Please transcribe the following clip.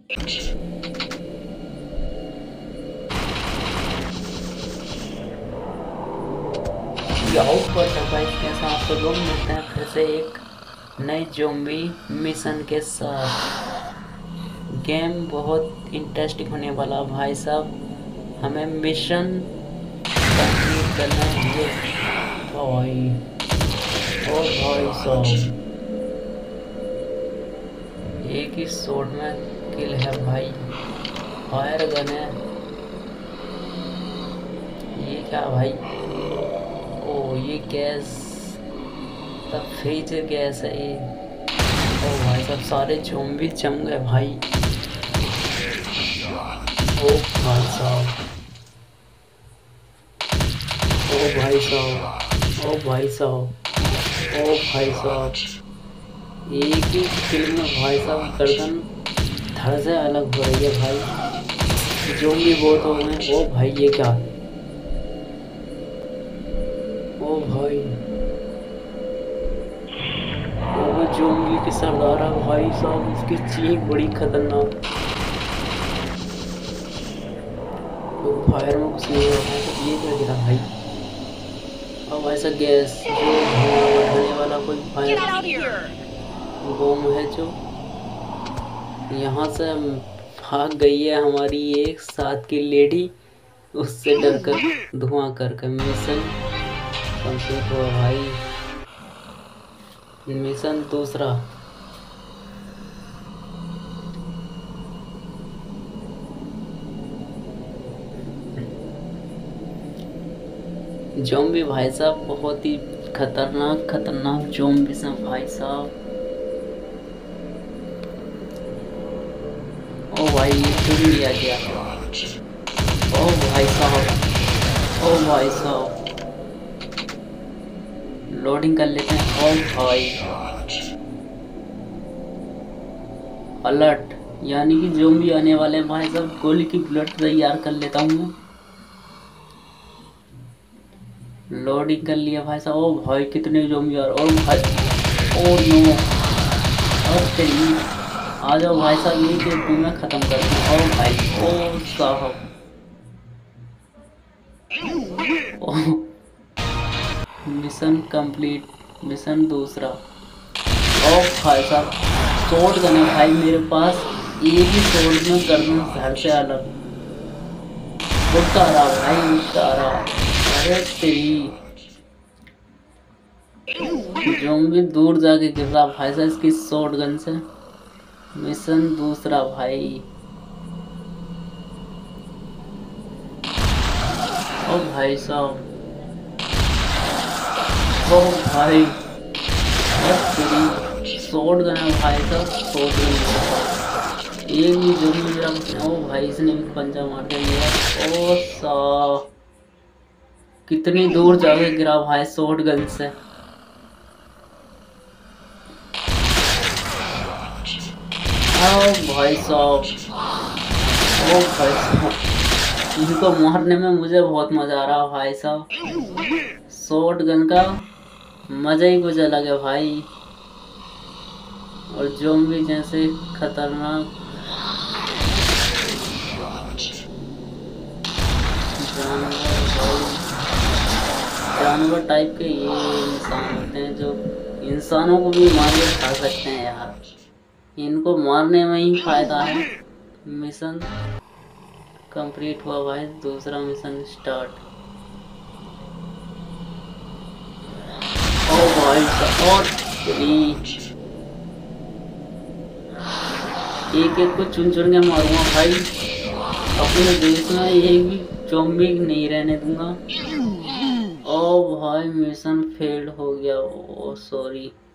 कैसा आप सब लोग मिलते हैं फिर से एक नई ज़ॉम्बी मिशन के साथ। गेम बहुत इंटरेस्टिंग होने वाला भाई साहब। हमें मिशन कंप्लीट करना है भाई। और भाई साहब एक ही शॉट में किल है भाई। फायर गन है ये क्या भाई। ओ ये गैस तब फ्रीज गैस है ये। ओ भाई साहब सारे ज़ॉम्बी जम गए भाई। ओ भाई साहब ओ भाई साहब ओ भाई साहब ओ भाई साहब एक ही किल में भाई साहब गर्दन धड़ से अलग हो रही है भाई। ज़ॉम्बी बहुत हो गए। ओ भाई ये क्या। ओ भाई वो ज़ॉम्बी के सरदार है भाई साहब। उसकी चीख बड़ी खतरनाक। तो फायर में कुछ नहीं हुआ तो ये क्या गिरा भाई। अब ऐसा गैस जो बढ़ने वाला कोई फायर बम है जो यहाँ से भाग गई है हमारी एक साथ की लेडी। उससे डर कर धुआं कर मिशन कंप्लीट हुआ भाई। मिशन दूसरा। ज़ॉम्बी भाई साहब बहुत ही खतरनाक ज़ॉम्बी हैं भाई साहब। ओ भाई ये चुन लिया गया। ओ भाई साहब ओ भाई साहब लोडिंग कर लेते हैं। ओ भाई अलर्ट यानी कि ज़ॉम्बी आने वाले हैं भाई साहब। गोली की बुलेट तैयार कर लेता हूँ मैं। लोडिंग कर लिया भाई साहब। ओ भाई कितने ज़ॉम्बी आ रहे। और भाई ओ नो और तेरी आ जाओ भाई साहब। ये के मैं ख़त्म कर दूँ। और भाई ओ साहब मिशन कंप्लीट। मिशन दूसरा। ओ भाई साहब शॉट गन है भाई मेरे पास। एक ही शॉट में गर्दन धड़ से अलग उड़ता रहा भाई उड़ता रहा। अरे तेरी ज़ॉम्बी दूर जाके गिर रहा भाई साहब इसकी शॉट गन से। मिशन दूसरा भाई। ओ भाई साहब ओ भाई शॉट गन है भाई साहब। शॉट गन एक भी ज़ॉम्बी मेरा। ओ भाई इसने भी पंजा मार दिया। ओ सा कितनी दूर जाके गिरा भाई शॉट गन से। ओ भाई साहब ओ भाई साहब इनको मारने में मुझे बहुत मजा आ रहा है भाई साहब। शॉट गन का मजा ही कुछ अलग है भाई। और ज़ॉम्बी जैसे खतरनाक जानवर टाइप के ये इंसान होते हैं जो इंसानों को भी मार के खा सकते हैं यार। इनको मारने में ही फायदा है। मिशन कंप्लीट हुआ भाई। दूसरा मिशन स्टार्ट। ओ भाई और एक एक को चुन चुन के मारूंगा भाई। अपने देश में एक भी ज़ॉम्बी नहीं रहने दूंगा। ओ भाई मिशन फेल्ड हो गया। Oh sorry.